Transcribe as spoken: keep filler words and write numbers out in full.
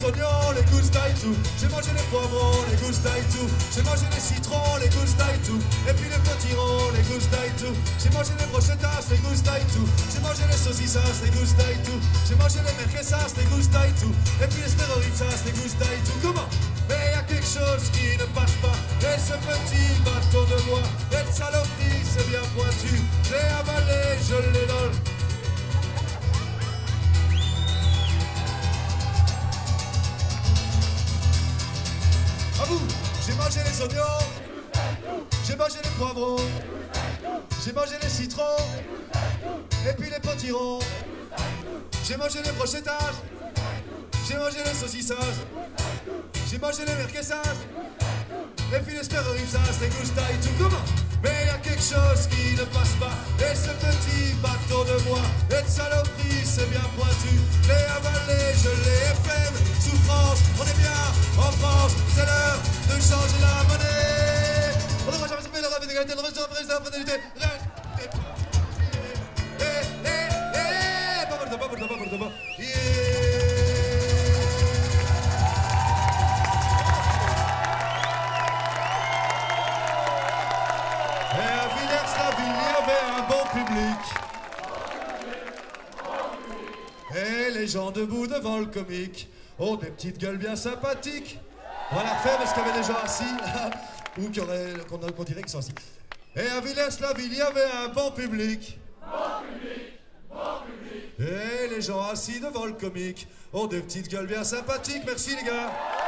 oignons, les gousses d'ail tout. J'ai mangé les poivrons, les gousses d'ail tout. J'ai mangé les citrons, les gousses d'ail tout. Et puis les potirons, les gousses d'ail tout. J'ai mangé les brochetas, les gousses d'ail tout. J'ai mangé les saucissas, les gousses d'ail tout. J'ai mangé les merquessas, les gousses d'ail tout. Et puis les speroritsas, les gousses d'ail tout. Comment? Mais y a quelque chose qui ne passe pas. Et ce petit bâton de bois, cette saloperie, c'est bien pointu. Je l'ai avalé, je l'ai dans le... À vous, j'ai mangé les oignons, j'ai mangé les poivrons, j'ai mangé les citrons, et puis les potirons, j'ai mangé les brochetas, j'ai mangé les saucissas, j'ai mangé les merquessas, et puis les speroritsas, les gousses d'ail tout. Comment? Mais y a quelque chose qui ne passe pas, et ce petit bâton de bois, cette saloperie, c'est bien pointu. Je l'ai avalé, je l'ai fait, souffrance, on est bien en France, c'est l'heure de changer la monnaie. On devrait jamais se faire le rêve d'égalité, le reste de la présidence, la présidentalité, reste. Eh, eh, eh, pas pour le pas pour le pas pour le pas. Et à Villers-la-Ville, il y avait un bon public. Et les gens debout devant le comique ont des petites gueules bien sympathiques. On va la refaire parce qu'il y avait des gens assis, ou qu'on qu qu dirait qu'ils sont assis. Et à Villers-la-Ville, il y avait un bon public. Bon public, bon public. Et les gens assis devant le comique ont des petites gueules bien sympathiques. Merci les gars.